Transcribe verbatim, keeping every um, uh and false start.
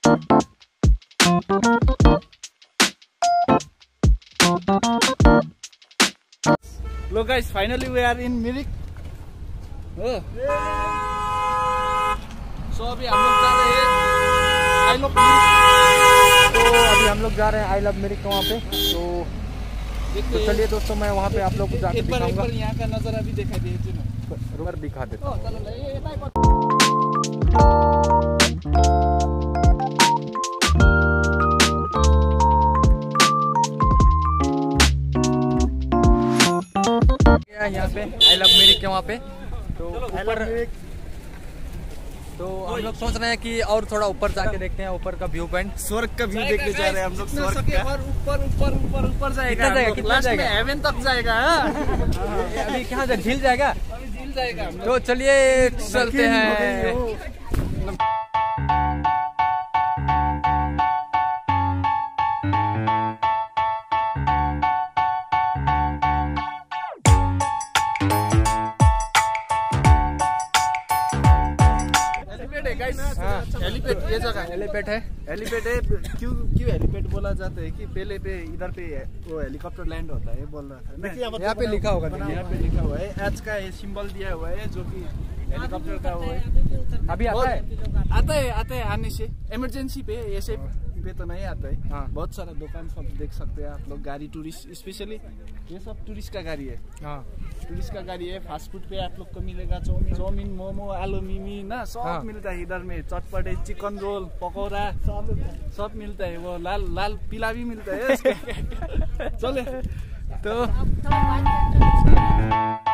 Look guys, finally we are in Mirik. Oh. So अभी हम लोग जा रहे हैं आई लव मिरिक। तो अभी हम लोग जा रहे हैं आई लव मिरिक वहाँ पे। तो तो चलिए दोस्तों, मैं वहाँ पे आप लोग को जाकर दिखाऊंगा। यहाँ का नज़ारा भी दिखाई दीजिए ना, रुक दिखा देता हूँ। यहाँ पे आई लव मिरिक के वहाँ पे तो ऊपर, तो हम लोग सोच रहे हैं कि और थोड़ा ऊपर जाके देखते हैं, ऊपर का व्यू पॉइंट, स्वर्ग का व्यू देखने जा रहे हैं हम लोग। स्वर्ग का और ऊपर ऊपर ऊपर ऊपर जाएगा, कितना जाएगा, हेवन तक जाएगा। अभी कहाँ से झील जाएगा, अभी झील जाएगा। तो चलिए चलते हैं। हेलीपैड, ये जगह हेलीपैड है। हेलीपैड है। क्यों क्यों हेलीपैड बोला जाता है कि पहले पे इधर पे वो हेलीकॉप्टर लैंड होता है, बोल रहा था। यहाँ पे लिखा होगा, यहाँ पे लिखा हुआ है, एच का ये सिंबल दिया हुआ है जो कि हेलीकॉप्टर का वो है। अभी आता है आता है आता है आने से इमरजेंसी पे, ऐसे पे तो नहीं आता है। हाँ। बहुत सारा दुकान सब देख सकते हैं आप लोग। गाड़ी टूरिस्ट, स्पेशली ये सब टूरिस्ट का गाड़ी है। हाँ, टूरिस्ट का गाड़ी है। फास्ट फूड पे आप लोग को मिलेगा चाउमीन चाउमीन मोमो आलू मिमी ना, सब हाँ। मिलता है इधर में। चटपटे, चिकन रोल, पकौड़ा सब मिलता है। वो लाल लाल पीला भी मिलता है। चले तो